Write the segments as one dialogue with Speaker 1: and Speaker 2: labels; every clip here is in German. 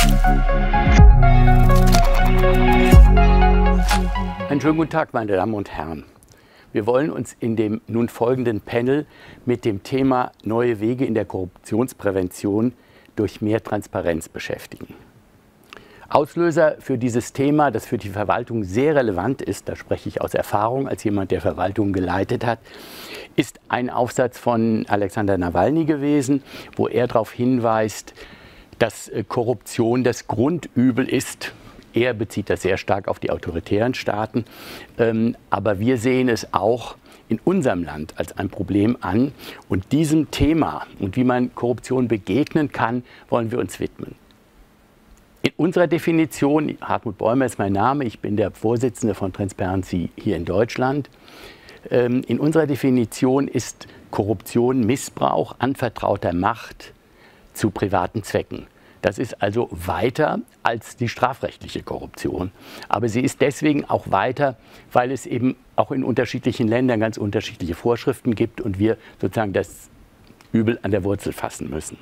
Speaker 1: Einen schönen guten Tag, meine Damen und Herren. Wir wollen uns in dem nun folgenden Panel mit dem Thema neue Wege in der Korruptionsprävention durch mehr Transparenz beschäftigen. Auslöser für dieses Thema, das für die Verwaltung sehr relevant ist, da spreche ich aus Erfahrung als jemand, der Verwaltung geleitet hat, ist ein Aufsatz von Alexander Nawalny gewesen, wo er darauf hinweist, dass Korruption das Grundübel ist. Er bezieht das sehr stark auf die autoritären Staaten, aber wir sehen es auch in unserem Land als ein Problem an. Und diesem Thema und wie man Korruption begegnen kann, wollen wir uns widmen. In unserer Definition, Hartmut Bäumer ist mein Name, ich bin der Vorsitzende von Transparency hier in Deutschland. In unserer Definition ist Korruption Missbrauch anvertrauter Macht zu privaten Zwecken. Das ist also weiter als die strafrechtliche Korruption. Aber sie ist deswegen auch weiter, weil es eben auch in unterschiedlichen Ländern ganz unterschiedliche Vorschriften gibt und wir sozusagen das Übel an der Wurzel fassen müssen.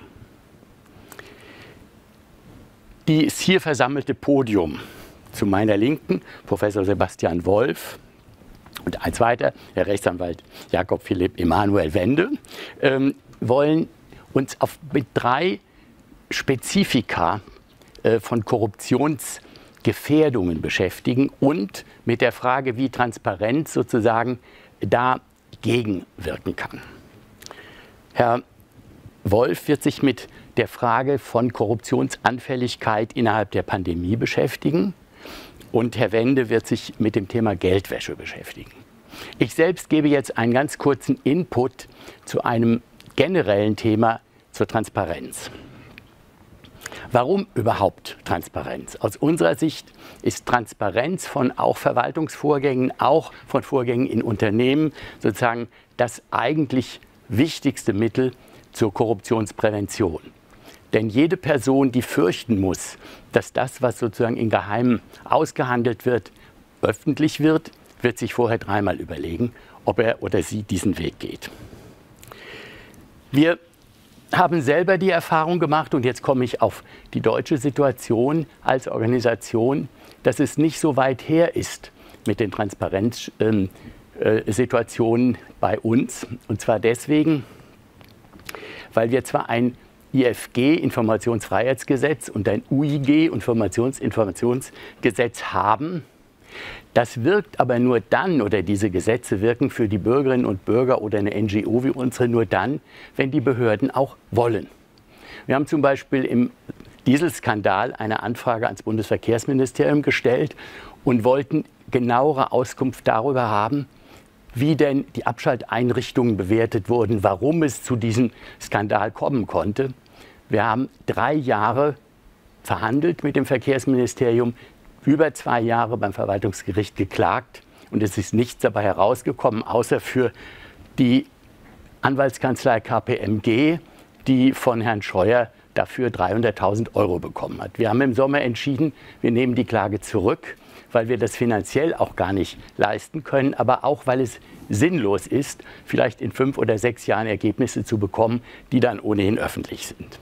Speaker 1: Das hier versammelte Podium zu meiner Linken, Professor Sebastian Wolf und ein zweiter, der Rechtsanwalt Jakob Philipp Emanuel Wende, wollen uns mit drei Spezifika von Korruptionsgefährdungen beschäftigen und mit der Frage, wie Transparenz sozusagen dagegen wirken kann. Herr Wolf wird sich mit der Frage von Korruptionsanfälligkeit innerhalb der Pandemie beschäftigen und Herr Wende wird sich mit dem Thema Geldwäsche beschäftigen. Ich selbst gebe jetzt einen ganz kurzen Input zu einem generellen Thema zur Transparenz. Warum überhaupt Transparenz? Aus unserer Sicht ist Transparenz von auch Verwaltungsvorgängen, auch von Vorgängen in Unternehmen sozusagen das eigentlich wichtigste Mittel zur Korruptionsprävention. Denn jede Person, die fürchten muss, dass das, was sozusagen in Geheimen ausgehandelt wird, öffentlich wird, wird sich vorher dreimal überlegen, ob er oder sie diesen Weg geht. Wir haben selber die Erfahrung gemacht, und jetzt komme ich auf die deutsche Situation als Organisation, dass es nicht so weit her ist mit den Transparenzsituationen bei uns. Und zwar deswegen, weil wir zwar ein IFG, Informationsfreiheitsgesetz, und ein UIG, Informationsgesetz haben. Das wirkt aber nur dann, oder diese Gesetze wirken für die Bürgerinnen und Bürger oder eine NGO wie unsere nur dann, wenn die Behörden auch wollen. Wir haben zum Beispiel im Dieselskandal eine Anfrage ans Bundesverkehrsministerium gestellt und wollten genauere Auskunft darüber haben, wie denn die Abschalteinrichtungen bewertet wurden, warum es zu diesem Skandal kommen konnte. Wir haben 3 Jahre verhandelt mit dem Verkehrsministerium, über 2 Jahre beim Verwaltungsgericht geklagt und es ist nichts dabei herausgekommen, außer für die Anwaltskanzlei KPMG, die von Herrn Scheuer dafür 300.000 € bekommen hat. Wir haben im Sommer entschieden, wir nehmen die Klage zurück, weil wir das finanziell auch gar nicht leisten können, aber auch, weil es sinnlos ist, vielleicht in 5 oder 6 Jahren Ergebnisse zu bekommen, die dann ohnehin öffentlich sind.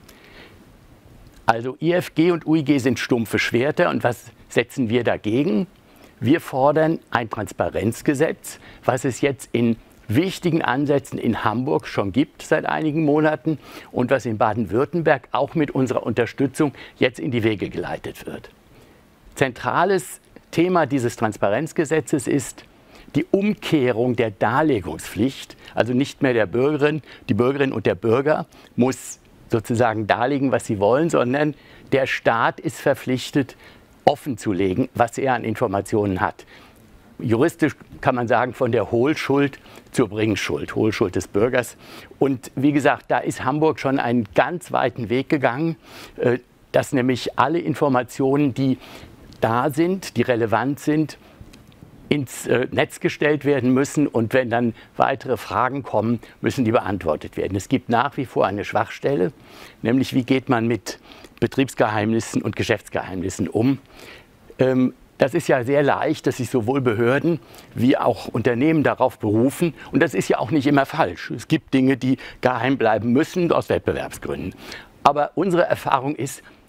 Speaker 1: Also IFG und UIG sind stumpfe Schwerter und was setzen wir dagegen? Wir fordern ein Transparenzgesetz, was es jetzt in wichtigen Ansätzen in Hamburg schon gibt seit einigen Monaten und was in Baden-Württemberg auch mit unserer Unterstützung jetzt in die Wege geleitet wird. Zentrales Thema dieses Transparenzgesetzes ist die Umkehrung der Darlegungspflicht, also nicht mehr die Bürgerin und der Bürger muss sozusagen darlegen, was sie wollen, sondern der Staat ist verpflichtet, offenzulegen, was er an Informationen hat. Juristisch kann man sagen, von der Hohlschuld zur Bringschuld, Hohlschuld des Bürgers. Und wie gesagt, da ist Hamburg schon einen ganz weiten Weg gegangen, dass nämlich alle Informationen, die da sind, die relevant sind, ins Netz gestellt werden müssen und wenn dann weitere Fragen kommen, müssen die beantwortet werden. Es gibt nach wie vor eine Schwachstelle, nämlich wie geht man mit Betriebsgeheimnissen und Geschäftsgeheimnissen um. Das ist ja sehr leicht, dass sich sowohl Behörden wie auch Unternehmen darauf berufen. Und das ist ja auch nicht immer falsch. Es gibt Dinge, die geheim bleiben müssen aus Wettbewerbsgründen. Aber unsere Erfahrung ist,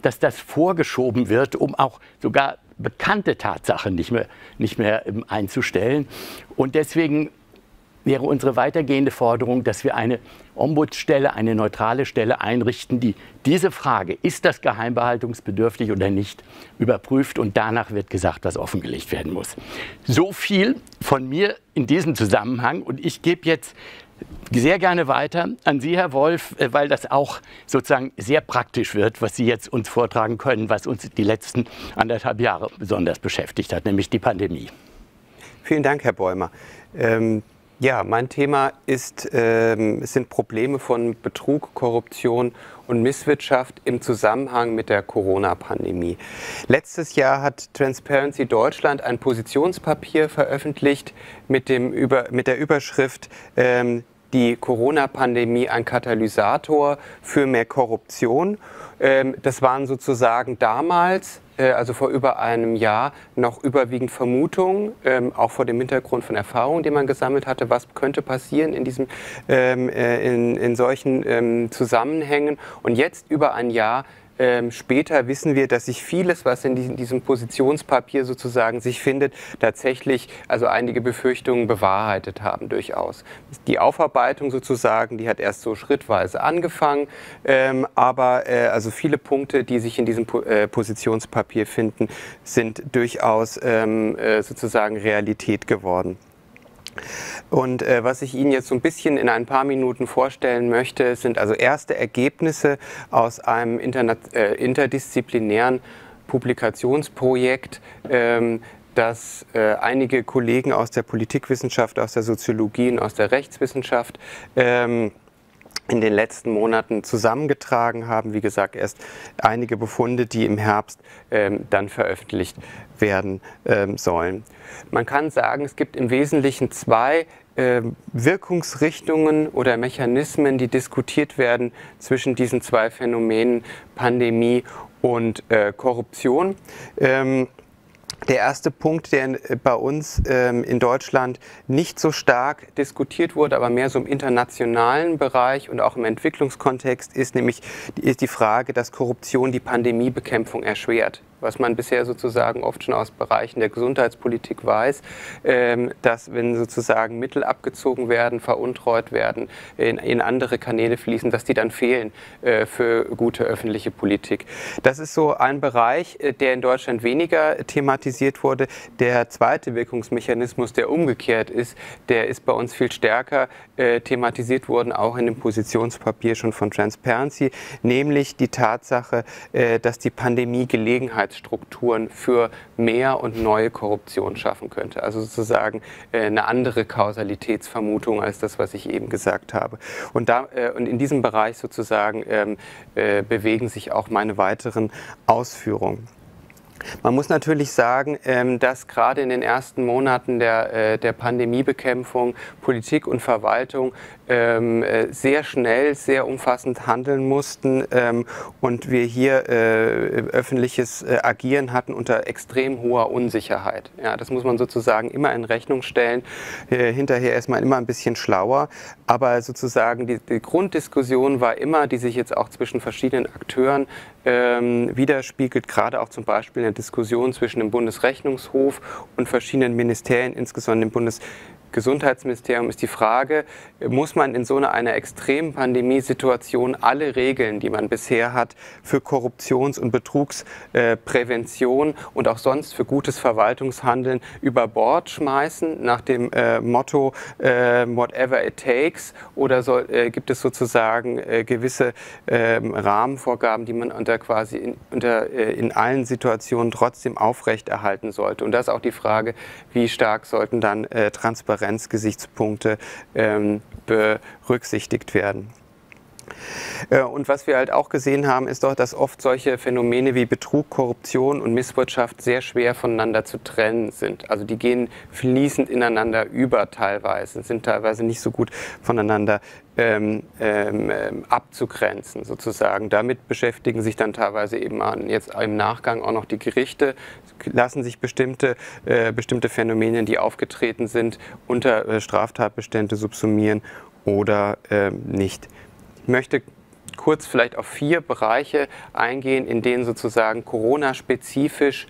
Speaker 1: dass das vorgeschoben wird, um auch sogar bekannte Tatsachen nicht mehr einzustellen. Und deswegen wäre unsere weitergehende Forderung, dass wir eine Ombudsstelle, eine neutrale Stelle einrichten, die diese Frage, ist das geheimbehaltungsbedürftig oder nicht, überprüft und danach wird gesagt, was offengelegt werden muss. So viel von mir in diesem Zusammenhang und ich gebe jetzt sehr gerne weiter an Sie, Herr Wolf, weil das auch sozusagen sehr praktisch wird, was Sie jetzt uns vortragen können, was uns die letzten 1,5 Jahre besonders beschäftigt hat, nämlich die Pandemie.
Speaker 2: Vielen Dank, Herr Bäumer. Ja, mein Thema sind Probleme von Betrug, Korruption und Misswirtschaft im Zusammenhang mit der Corona-Pandemie. Letztes Jahr hat Transparency Deutschland ein Positionspapier veröffentlicht mit der Überschrift die Corona-Pandemie ein Katalysator für mehr Korruption. Das waren sozusagen damals, also vor über einem Jahr, noch überwiegend Vermutungen, auch vor dem Hintergrund von Erfahrungen, die man gesammelt hatte, was könnte passieren in solchen Zusammenhängen. Und jetzt über ein Jahr später wissen wir, dass sich vieles, was in diesem Positionspapier sozusagen sich findet, tatsächlich also einige Befürchtungen bewahrheitet haben durchaus. Die Aufarbeitung sozusagen, die hat erst so schrittweise angefangen, aber also viele Punkte, die sich in diesem Positionspapier finden, sind durchaus sozusagen Realität geworden. Und was ich Ihnen jetzt so ein bisschen in ein paar Minuten vorstellen möchte, sind also erste Ergebnisse aus einem interdisziplinären Publikationsprojekt, das einige Kollegen aus der Politikwissenschaft, aus der Soziologie und aus der Rechtswissenschaft in den letzten Monaten zusammengetragen haben. Wie gesagt, erst einige Befunde, die im Herbst dann veröffentlicht werden sollen. Man kann sagen, es gibt im Wesentlichen zwei Wirkungsrichtungen oder Mechanismen, die diskutiert werden zwischen diesen zwei Phänomenen Pandemie und Korruption. Der erste Punkt, der bei uns in Deutschland nicht so stark diskutiert wurde, aber mehr so im internationalen Bereich und auch im Entwicklungskontext ist, nämlich die Frage, dass Korruption die Pandemiebekämpfung erschwert. Was man bisher sozusagen oft schon aus Bereichen der Gesundheitspolitik weiß, dass wenn sozusagen Mittel abgezogen werden, veruntreut werden, in andere Kanäle fließen, dass die dann fehlen für gute öffentliche Politik. Das ist so ein Bereich, der in Deutschland weniger thematisiert wurde. Der zweite Wirkungsmechanismus, der umgekehrt ist, der ist bei uns viel stärker thematisiert worden, auch in dem Positionspapier schon von Transparency, nämlich die Tatsache, dass die Pandemie Gelegenheitsstrukturen für mehr und neue Korruption schaffen könnte. Also sozusagen eine andere Kausalitätsvermutung als das, was ich eben gesagt habe. Und in diesem Bereich sozusagen bewegen sich auch meine weiteren Ausführungen. Man muss natürlich sagen, dass gerade in den ersten Monaten der Pandemiebekämpfung Politik und Verwaltung sehr schnell, sehr umfassend handeln mussten und wir hier öffentliches Agieren hatten unter extrem hoher Unsicherheit. Ja, das muss man sozusagen immer in Rechnung stellen. Hinterher ist man immer ein bisschen schlauer, aber sozusagen die Grunddiskussion war immer, die sich jetzt auch zwischen verschiedenen Akteuren widerspiegelt, gerade auch zum Beispiel in der Diskussion zwischen dem Bundesrechnungshof und verschiedenen Ministerien, insbesondere dem Bundesgesundheitsministerium, ist die Frage, muss man in so einer extremen Pandemiesituation alle Regeln, die man bisher hat, für Korruptions- und Betrugsprävention und auch sonst für gutes Verwaltungshandeln über Bord schmeißen, nach dem Motto whatever it takes, oder gibt es sozusagen gewisse Rahmenvorgaben, die man in allen Situationen trotzdem aufrechterhalten sollte. Und das ist auch die Frage, wie stark sollten dann Transparenzgesichtspunkte berücksichtigt werden. Und was wir halt auch gesehen haben, ist doch, dass oft solche Phänomene wie Betrug, Korruption und Misswirtschaft sehr schwer voneinander zu trennen sind. Also die gehen fließend ineinander über teilweise, sind teilweise nicht so gut voneinander abzugrenzen sozusagen. Damit beschäftigen sich dann teilweise eben jetzt im Nachgang auch noch die Gerichte, lassen sich bestimmte Phänomene, die aufgetreten sind, unter Straftatbestände subsumieren oder nicht. Ich möchte kurz vielleicht auf 4 Bereiche eingehen, in denen sozusagen Corona-spezifisch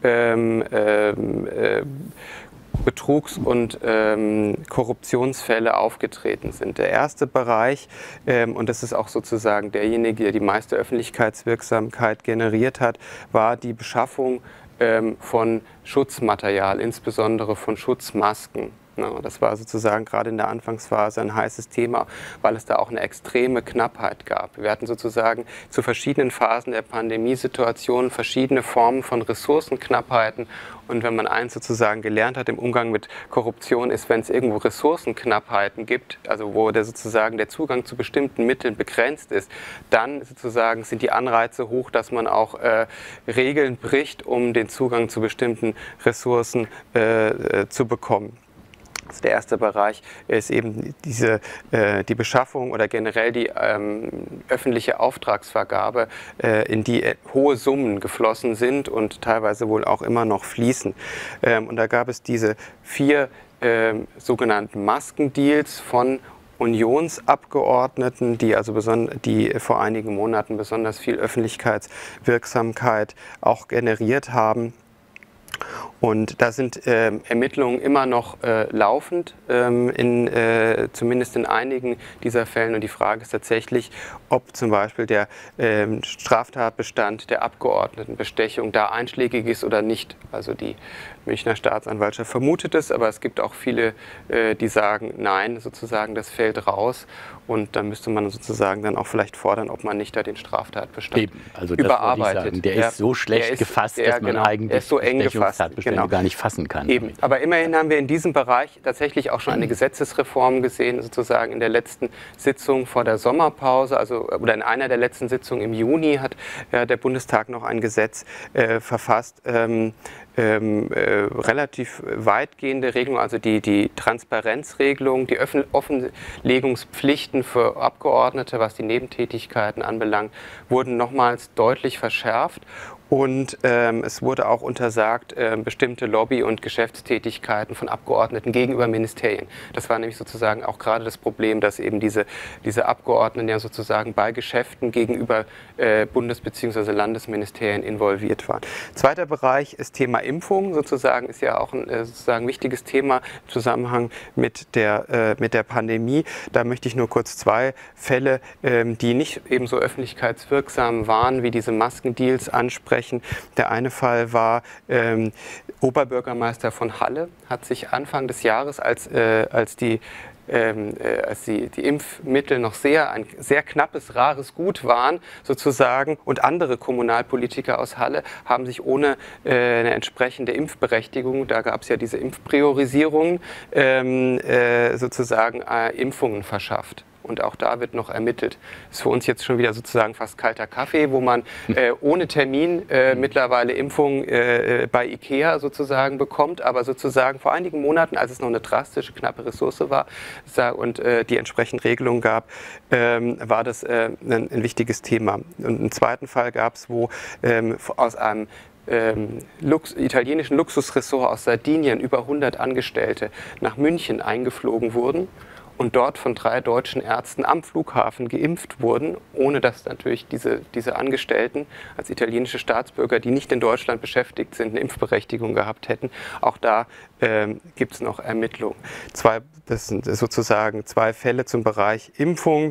Speaker 2: Betrugs- und Korruptionsfälle aufgetreten sind. Der erste Bereich, und das ist auch sozusagen derjenige, der die meiste Öffentlichkeitswirksamkeit generiert hat, war die Beschaffung von Schutzmaterial, insbesondere von Schutzmasken. Das war sozusagen gerade in der Anfangsphase ein heißes Thema, weil es da auch eine extreme Knappheit gab. Wir hatten sozusagen zu verschiedenen Phasen der Pandemiesituation verschiedene Formen von Ressourcenknappheiten. Und wenn man eins sozusagen gelernt hat im Umgang mit Korruption, ist, wenn es irgendwo Ressourcenknappheiten gibt, also wo sozusagen der Zugang zu bestimmten Mitteln begrenzt ist, dann sozusagen sind die Anreize hoch, dass man auch Regeln bricht, um den Zugang zu bestimmten Ressourcen zu bekommen. Also der erste Bereich ist eben die Beschaffung oder generell die öffentliche Auftragsvergabe, in die hohe Summen geflossen sind und teilweise wohl auch immer noch fließen. Und da gab es diese 4 sogenannten Maskendeals von Unionsabgeordneten, die vor einigen Monaten besonders viel Öffentlichkeitswirksamkeit auch generiert haben. Und da sind Ermittlungen immer noch laufend, zumindest in einigen dieser Fällen. Und die Frage ist tatsächlich, ob zum Beispiel der Straftatbestand der Abgeordnetenbestechung da einschlägig ist oder nicht. Also die Münchner Staatsanwaltschaft vermutet es, aber es gibt auch viele, die sagen, nein, sozusagen, das fällt raus. Und dann müsste man sozusagen dann auch vielleicht fordern, ob man nicht da den Straftatbestand
Speaker 1: also das
Speaker 2: überarbeitet.
Speaker 1: Der ist so schlecht gefasst, dass man eigentlich
Speaker 2: so eng gefasst,
Speaker 1: gar nicht fassen kann.
Speaker 2: Eben. Aber immerhin haben wir in diesem Bereich tatsächlich auch schon eine Gesetzesreform gesehen, sozusagen in der letzten Sitzung vor der Sommerpause, oder in einer der letzten Sitzungen im Juni hat der Bundestag noch ein Gesetz verfasst, relativ weitgehende Regelung, also die Transparenzregelung, die Offenlegungspflichten für Abgeordnete, was die Nebentätigkeiten anbelangt, wurden nochmals deutlich verschärft. Und es wurde auch untersagt, bestimmte Lobby- und Geschäftstätigkeiten von Abgeordneten gegenüber Ministerien. Das war nämlich sozusagen auch gerade das Problem, dass eben diese Abgeordneten ja sozusagen bei Geschäften gegenüber Bundes- bzw. Landesministerien involviert waren. Zweiter Bereich ist Thema Impfung, sozusagen, ist ja auch ein sozusagen wichtiges Thema im Zusammenhang mit der Pandemie. Da möchte ich nur kurz 2 Fälle, die nicht ebenso öffentlichkeitswirksam waren wie diese Maskendeals, ansprechen. Der eine Fall war, Oberbürgermeister von Halle hat sich Anfang des Jahres, als die Impfmittel noch ein sehr knappes, rares Gut waren, sozusagen, und andere Kommunalpolitiker aus Halle haben sich ohne eine entsprechende Impfberechtigung, da gab es ja diese Impfpriorisierung, sozusagen Impfungen verschafft. Und auch da wird noch ermittelt. Das ist für uns jetzt schon wieder sozusagen fast kalter Kaffee, wo man ohne Termin mittlerweile Impfungen bei IKEA sozusagen bekommt. Aber sozusagen vor einigen Monaten, als es noch eine drastische, knappe Ressource war und die entsprechenden Regelungen gab, war das ein wichtiges Thema. Und einen zweiten Fall gab es, wo aus einem italienischen Luxusressort aus Sardinien über 100 Angestellte nach München eingeflogen wurden und dort von 3 deutschen Ärzten am Flughafen geimpft wurden, ohne dass natürlich diese Angestellten als italienische Staatsbürger, die nicht in Deutschland beschäftigt sind, eine Impfberechtigung gehabt hätten. Auch da gibt es noch Ermittlungen. Das sind sozusagen 2 Fälle zum Bereich Impfung.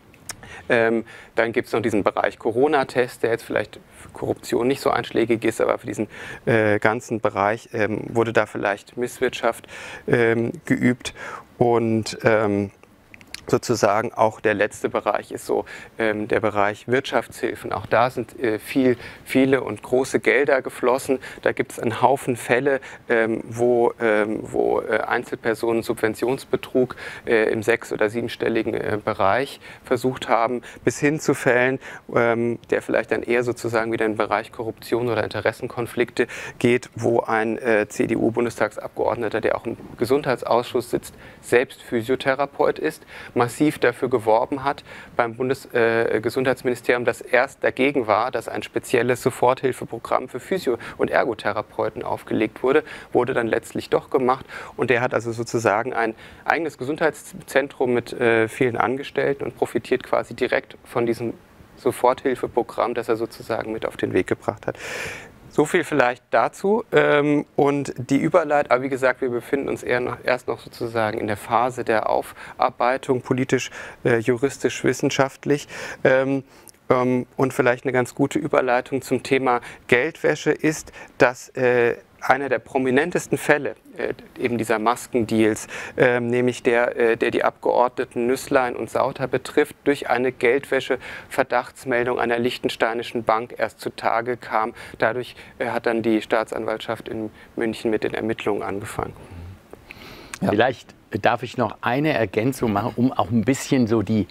Speaker 2: Dann gibt es noch diesen Bereich Corona-Test, der jetzt vielleicht für Korruption nicht so einschlägig ist, aber für diesen ganzen Bereich wurde da vielleicht Misswirtschaft geübt. Und sozusagen auch der letzte Bereich ist so der Bereich Wirtschaftshilfen. Auch da sind viele und große Gelder geflossen. Da gibt es einen Haufen Fälle, wo Einzelpersonen Subventionsbetrug im 6- oder 7-stelligen Bereich versucht haben, bis hin zu Fällen, der vielleicht dann eher sozusagen wieder in den Bereich Korruption oder Interessenkonflikte geht, wo ein CDU-Bundestagsabgeordneter, der auch im Gesundheitsausschuss sitzt, selbst Physiotherapeut ist, massiv dafür geworben hat beim Bundesgesundheitsministerium, das erst dagegen war, dass ein spezielles Soforthilfeprogramm für Physio- und Ergotherapeuten aufgelegt wurde dann letztlich doch gemacht. Und der hat also sozusagen ein eigenes Gesundheitszentrum mit vielen Angestellten und profitiert quasi direkt von diesem Soforthilfeprogramm, das er sozusagen mit auf den Weg gebracht hat. So viel vielleicht dazu und die Überleitung, aber wie gesagt, wir befinden uns erst noch sozusagen in der Phase der Aufarbeitung, politisch, juristisch, wissenschaftlich. Und vielleicht eine ganz gute Überleitung zum Thema Geldwäsche ist, dass einer der prominentesten Fälle eben dieser Maskendeals, nämlich der die Abgeordneten Nüßlein und Sauter betrifft, durch eine Geldwäsche-Verdachtsmeldung einer liechtensteinischen Bank erst zutage kam. Dadurch hat dann die Staatsanwaltschaft in München mit den Ermittlungen angefangen.
Speaker 1: Ja. Vielleicht darf ich noch eine Ergänzung machen, um auch ein bisschen so die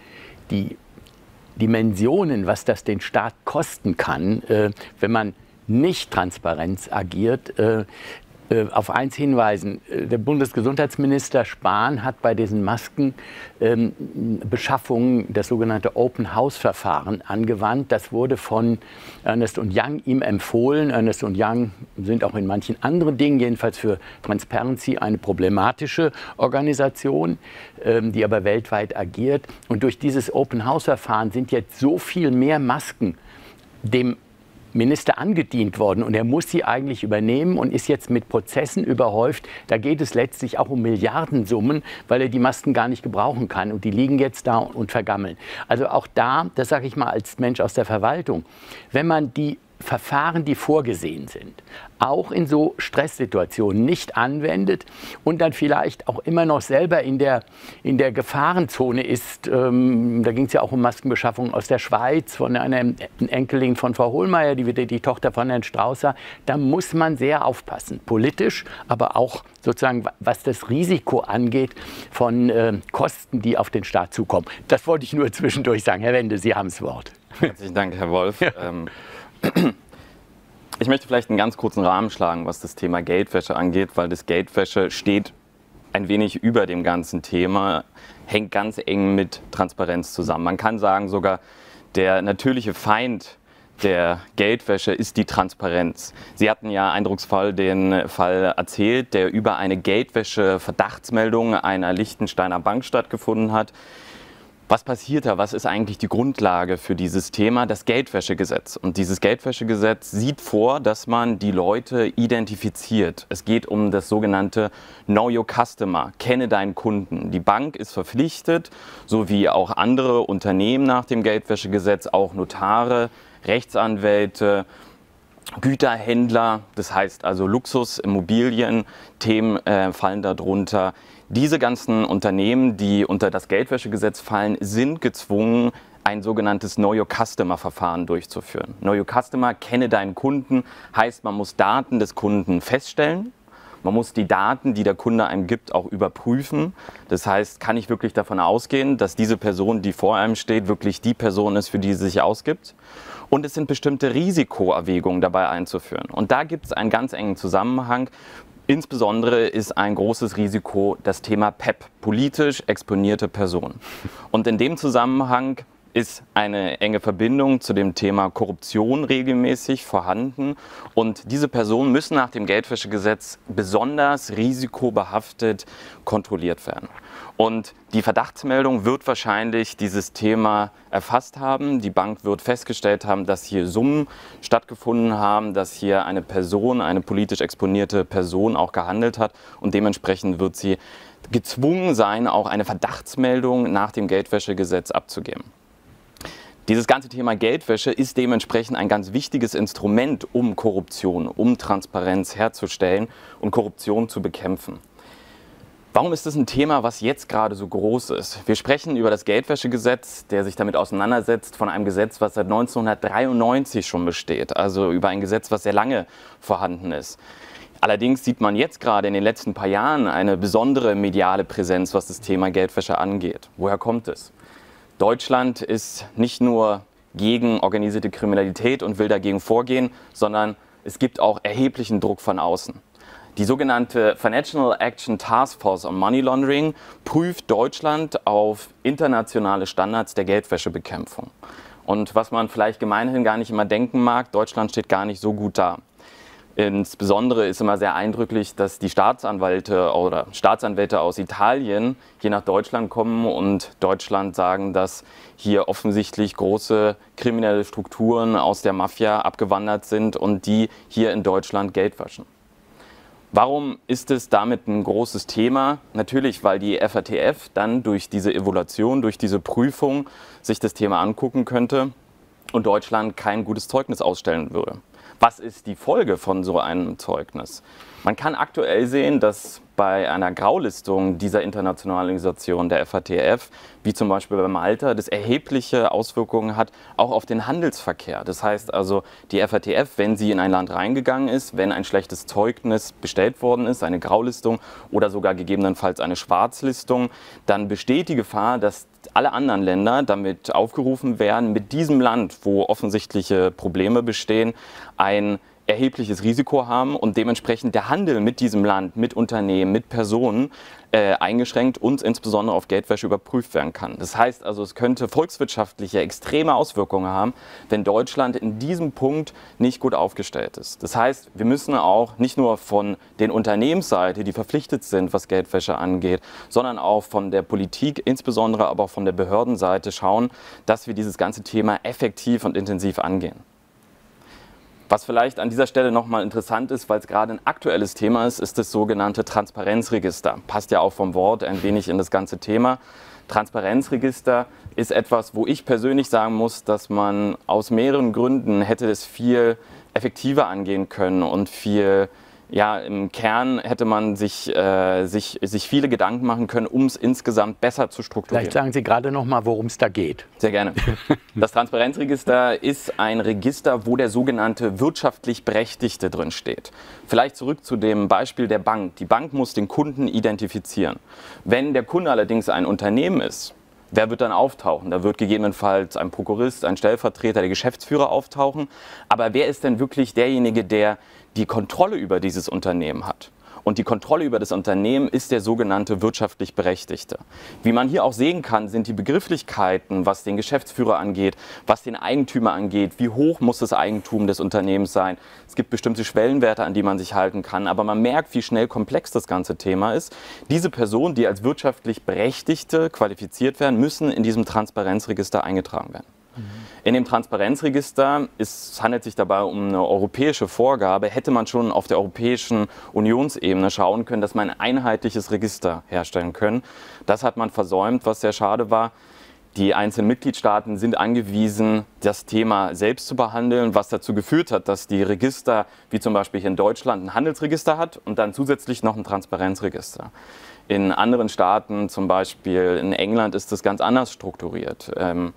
Speaker 1: Dimensionen, was das den Staat kosten kann, wenn man nicht transparent agiert, auf eins hinweisen. Der Bundesgesundheitsminister Spahn hat bei diesen Maskenbeschaffungen das sogenannte Open-House-Verfahren angewandt. Das wurde von Ernst & Young ihm empfohlen. Ernst & Young sind auch in manchen anderen Dingen, jedenfalls für Transparency, eine problematische Organisation, die aber weltweit agiert. Und durch dieses Open-House-Verfahren sind jetzt so viel mehr Masken dem Minister angedient worden und er muss sie eigentlich übernehmen und ist jetzt mit Prozessen überhäuft. Da geht es letztlich auch um Milliardensummen, weil er die Masken gar nicht gebrauchen kann und die liegen jetzt da und vergammeln. Also auch da, das sage ich mal als Mensch aus der Verwaltung, wenn man die Verfahren, die vorgesehen sind, auch in so Stresssituationen nicht anwendet und dann vielleicht auch immer noch selber in der Gefahrenzone ist. Da ging es ja auch um Maskenbeschaffung aus der Schweiz von einer Enkelin von Frau Hohlmeier, die Tochter von Herrn Straußer. Da muss man sehr aufpassen, politisch, aber auch sozusagen, was das Risiko angeht von Kosten, die auf den Staat zukommen. Das wollte ich nur zwischendurch sagen. Herr Wende, Sie haben das Wort.
Speaker 3: Herzlichen Dank, Herr Wolf. Ja. Ich möchte vielleicht einen ganz kurzen Rahmen schlagen, was das Thema Geldwäsche angeht, weil das Geldwäsche steht ein wenig über dem ganzen Thema, hängt ganz eng mit Transparenz zusammen. Man kann sagen sogar, der natürliche Feind der Geldwäsche ist die Transparenz. Sie hatten ja eindrucksvoll den Fall erzählt, der über eine Geldwäsche-Verdachtsmeldung einer Liechtensteiner Bank stattgefunden hat. Was passiert da? Was ist eigentlich die Grundlage für dieses Thema? Das Geldwäschegesetz. Und dieses Geldwäschegesetz sieht vor, dass man die Leute identifiziert. Es geht um das sogenannte Know Your Customer, kenne deinen Kunden. Die Bank ist verpflichtet, so wie auch andere Unternehmen nach dem Geldwäschegesetz, auch Notare, Rechtsanwälte, Güterhändler, das heißt also Luxus, Immobilien, Themen fallen darunter. Diese ganzen Unternehmen, die unter das Geldwäschegesetz fallen, sind gezwungen, ein sogenanntes Know Your Customer Verfahren durchzuführen. Know Your Customer, kenne deinen Kunden, heißt, man muss Daten des Kunden feststellen. Man muss die Daten, die der Kunde einem gibt, auch überprüfen. Das heißt, kann ich wirklich davon ausgehen, dass diese Person, die vor einem steht, wirklich die Person ist, für die sie sich ausgibt? Und es sind bestimmte Risikoerwägungen dabei einzuführen. Und da gibt es einen ganz engen Zusammenhang. Insbesondere ist ein großes Risiko das Thema PEP, politisch exponierte Person. Und in dem Zusammenhang ist eine enge Verbindung zu dem Thema Korruption regelmäßig vorhanden. Und diese Personen müssen nach dem Geldwäschegesetz besonders risikobehaftet kontrolliert werden. Und die Verdachtsmeldung wird wahrscheinlich dieses Thema erfasst haben. Die Bank wird festgestellt haben, dass hier Summen stattgefunden haben, dass hier eine Person, eine politisch exponierte Person auch gehandelt hat. Und dementsprechend wird sie gezwungen sein, auch eine Verdachtsmeldung nach dem Geldwäschegesetz abzugeben. Dieses ganze Thema Geldwäsche ist dementsprechend ein ganz wichtiges Instrument, um Korruption, um Transparenz herzustellen und Korruption zu bekämpfen. Warum ist das ein Thema, was jetzt gerade so groß ist? Wir sprechen über das Geldwäschegesetz, der sich damit auseinandersetzt, von einem Gesetz, was seit 1993 schon besteht, also über ein Gesetz, was sehr lange vorhanden ist. Allerdings sieht man jetzt gerade in den letzten paar Jahren eine besondere mediale Präsenz, was das Thema Geldwäsche angeht. Woher kommt es? Deutschland ist nicht nur gegen organisierte Kriminalität und will dagegen vorgehen, sondern es gibt auch erheblichen Druck von außen. Die sogenannte Financial Action Task Force on Money Laundering prüft Deutschland auf internationale Standards der Geldwäschebekämpfung. Und was man vielleicht gemeinhin gar nicht immer denken mag, Deutschland steht gar nicht so gut da. Insbesondere ist immer sehr eindrücklich, dass die Staatsanwälte oder Staatsanwälte aus Italien hier nach Deutschland kommen und Deutschland sagen, dass hier offensichtlich große kriminelle Strukturen aus der Mafia abgewandert sind und die hier in Deutschland Geld waschen. Warum ist es damit ein großes Thema? Natürlich, weil die FATF dann durch diese Evaluation, durch diese Prüfung sich das Thema angucken könnte und Deutschland kein gutes Zeugnis ausstellen würde. Was ist die Folge von so einem Zeugnis? Man kann aktuell sehen, dass bei einer Graulistung dieser internationalen Organisation der FATF, wie zum Beispiel bei Malta, das erhebliche Auswirkungen hat, auch auf den Handelsverkehr. Das heißt also, die FATF, wenn sie in ein Land reingegangen ist, wenn ein schlechtes Zeugnis bestellt worden ist, eine Graulistung oder sogar gegebenenfalls eine Schwarzlistung, dann besteht die Gefahr, dass alle anderen Länder damit aufgerufen werden, mit diesem Land, wo offensichtliche Probleme bestehen, ein erhebliches Risiko haben und dementsprechend der Handel mit diesem Land, mit Unternehmen, mit Personen eingeschränkt und insbesondere auf Geldwäsche überprüft werden kann. Das heißt also, es könnte volkswirtschaftliche extreme Auswirkungen haben, wenn Deutschland in diesem Punkt nicht gut aufgestellt ist. Das heißt, wir müssen auch nicht nur von den Unternehmensseite, die verpflichtet sind, was Geldwäsche angeht, sondern auch von der Politik, insbesondere aber auch von der Behördenseite schauen, dass wir dieses ganze Thema effektiv und intensiv angehen. Was vielleicht an dieser Stelle nochmal interessant ist, weil es gerade ein aktuelles Thema ist, ist das sogenannte Transparenzregister. Passt ja auch vom Wort ein wenig in das ganze Thema. Transparenzregister ist etwas, wo ich persönlich sagen muss, dass man aus mehreren Gründen hätte es viel effektiver angehen können und viel, ja, im Kern hätte man sich viele Gedanken machen können, um es insgesamt besser zu strukturieren.
Speaker 1: Vielleicht sagen Sie gerade noch mal, worum es da geht.
Speaker 3: Sehr gerne. Das Transparenzregister ist ein Register, wo der sogenannte wirtschaftlich Berechtigte drin steht. Vielleicht zurück zu dem Beispiel der Bank. Die Bank muss den Kunden identifizieren. Wenn der Kunde allerdings ein Unternehmen ist, wer wird dann auftauchen? Da wird gegebenenfalls ein Prokurist, ein Stellvertreter, der Geschäftsführer auftauchen. Aber wer ist denn wirklich derjenige, der die Kontrolle über dieses Unternehmen hat? Und die Kontrolle über das Unternehmen ist der sogenannte wirtschaftlich Berechtigte. Wie man hier auch sehen kann, sind die Begrifflichkeiten, was den Geschäftsführer angeht, was den Eigentümer angeht, wie hoch muss das Eigentum des Unternehmens sein. Es gibt bestimmte Schwellenwerte, an die man sich halten kann, aber man merkt, wie schnell komplex das ganze Thema ist. Diese Personen, die als wirtschaftlich Berechtigte qualifiziert werden, müssen in diesem Transparenzregister eingetragen werden. In dem Transparenzregister, es handelt sich dabei um eine europäische Vorgabe, hätte man schon auf der europäischen Unionsebene schauen können, dass man ein einheitliches Register herstellen können. Das hat man versäumt, was sehr schade war. Die einzelnen Mitgliedstaaten sind angewiesen, das Thema selbst zu behandeln, was dazu geführt hat, dass die Register, wie zum Beispiel hier in Deutschland, ein Handelsregister hat und dann zusätzlich noch ein Transparenzregister. In anderen Staaten, zum Beispiel in England, ist das ganz anders strukturiert.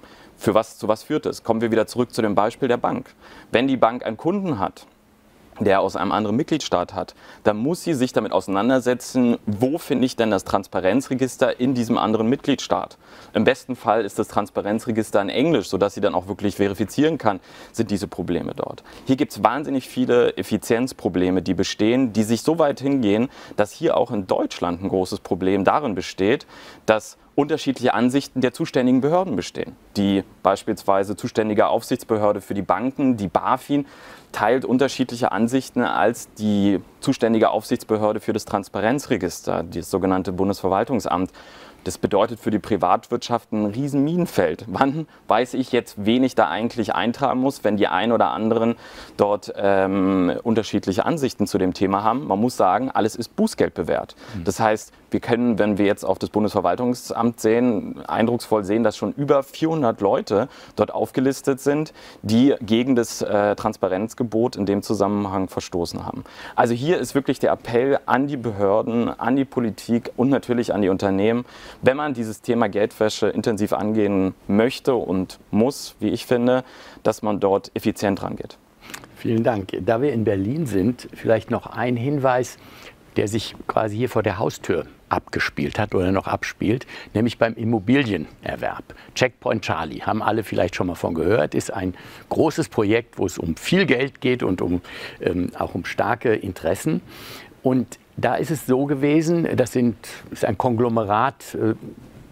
Speaker 3: Zu was führt es? Kommen wir wieder zurück zu dem Beispiel der Bank. Wenn die Bank einen Kunden hat, der aus einem anderen Mitgliedstaat hat, dann muss sie sich damit auseinandersetzen, wo finde ich denn das Transparenzregister in diesem anderen Mitgliedstaat. Im besten Fall ist das Transparenzregister in Englisch, sodass sie dann auch wirklich verifizieren kann, sind diese Probleme dort. Hier gibt es wahnsinnig viele Effizienzprobleme, die bestehen, die sich so weit hingehen, dass hier auch in Deutschland ein großes Problem darin besteht, dass unterschiedliche Ansichten der zuständigen Behörden bestehen. Die beispielsweise zuständige Aufsichtsbehörde für die Banken, die BaFin, teilt unterschiedliche Ansichten als die zuständige Aufsichtsbehörde für das Transparenzregister, das sogenannte Bundesverwaltungsamt. Das bedeutet für die Privatwirtschaft ein riesen Minenfeld. Wann weiß ich jetzt, wen ich da eigentlich eintragen muss, wenn die einen oder anderen dort unterschiedliche Ansichten zu dem Thema haben? Man muss sagen, alles ist Bußgeld bewährt. Das heißt, wir können, wenn wir jetzt auf das Bundesverwaltungsamt sehen, eindrucksvoll sehen, dass schon über 400 Leute dort aufgelistet sind, die gegen das Transparenzgebot in dem Zusammenhang verstoßen haben. Also hier ist wirklich der Appell an die Behörden, an die Politik und natürlich an die Unternehmen, wenn man dieses Thema Geldwäsche intensiv angehen möchte und muss, wie ich finde, dass man dort effizient rangeht.
Speaker 1: Vielen Dank. Da wir in Berlin sind, vielleicht noch ein Hinweis, der sich quasi hier vor der Haustür abgespielt hat oder noch abspielt, nämlich beim Immobilienerwerb. Checkpoint Charlie, haben alle vielleicht schon mal von gehört, ist ein großes Projekt, wo es um viel Geld geht und auch um starke Interessen. Und da ist es so gewesen, ist ein Konglomerat, ich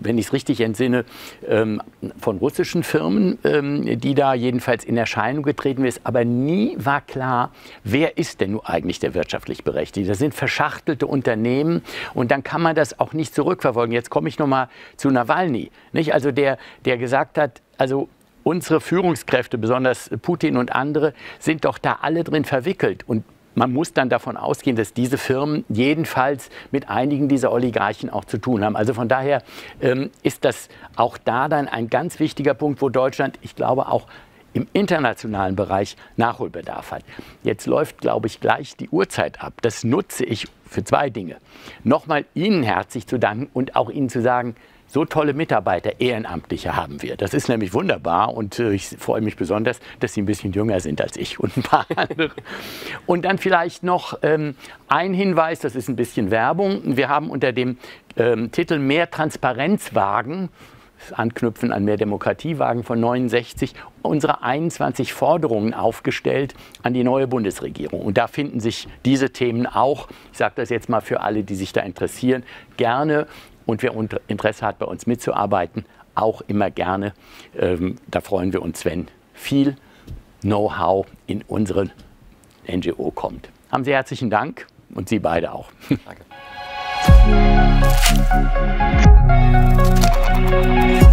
Speaker 1: wenn ich es richtig entsinne, von russischen Firmen, die da jedenfalls in Erscheinung getreten ist. Aber nie war klar, wer ist denn nun eigentlich der wirtschaftlich Berechtigte? Das sind verschachtelte Unternehmen und dann kann man das auch nicht zurückverfolgen. Jetzt komme ich nochmal zu Nawalny, nicht? Also der gesagt hat, also unsere Führungskräfte, besonders Putin und andere, sind doch da alle drin verwickelt. Und man muss dann davon ausgehen, dass diese Firmen jedenfalls mit einigen dieser Oligarchen auch zu tun haben. Also von daher ist das auch da dann ein ganz wichtiger Punkt, wo Deutschland, ich glaube, auch im internationalen Bereich Nachholbedarf hat. Jetzt läuft, glaube ich, gleich die Uhrzeit ab. Das nutze ich für zwei Dinge. Nochmal Ihnen herzlich zu danken und auch Ihnen zu sagen, so tolle Mitarbeiter, Ehrenamtliche haben wir. Das ist nämlich wunderbar und ich freue mich besonders, dass Sie ein bisschen jünger sind als ich und ein paar andere. Und dann vielleicht noch ein Hinweis, das ist ein bisschen Werbung. Wir haben unter dem Titel Mehr Transparenz wagen, anknüpfen an Mehr Demokratie wagen von 69, unsere 21 Forderungen aufgestellt an die neue Bundesregierung. Und da finden sich diese Themen auch. Ich sage das jetzt mal für alle, die sich da interessieren, gerne. Und wer Interesse hat, bei uns mitzuarbeiten, auch immer gerne. Da freuen wir uns, wenn viel Know-how in unsere NGO kommt. Haben Sie herzlichen Dank und Sie beide auch.
Speaker 3: Danke.